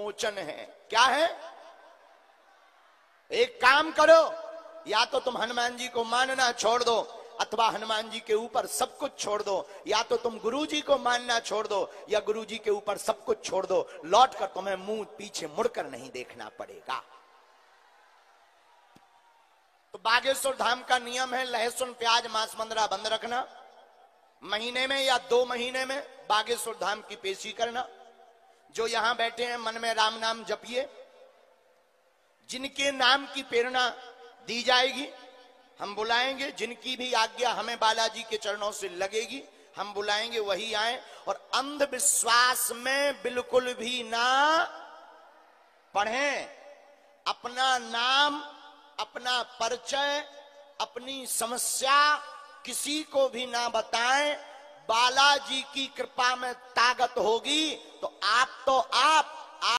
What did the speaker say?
मोचन है। क्या है? एक काम करो, या तो तुम हनुमान जी को मानना छोड़ दो, अथवा हनुमान जी के ऊपर सब कुछ छोड़ दो, या तो तुम गुरु जी को मानना छोड़ दो, या गुरु जी के ऊपर सब कुछ छोड़ दो। लौट कर तुम्हें मुंह पीछे मुड़कर नहीं देखना पड़ेगा। तो बागेश्वर धाम का नियम है, लहसुन प्याज मांस मंदरा बंद रखना, महीने में या 2 महीने में बागेश्वर धाम की पेशी करना। जो यहां बैठे हैं मन में राम नाम जपिए, जिनके नाम की प्रेरणा दी जाएगी हम बुलाएंगे, जिनकी भी आज्ञा हमें बालाजी के चरणों से लगेगी हम बुलाएंगे, वही आए। और अंधविश्वास में बिल्कुल भी ना पढ़ें। अपना नाम, अपना परिचय, अपनी समस्या किसी को भी ना बताएं। बालाजी की कृपा में ताकत होगी तो आप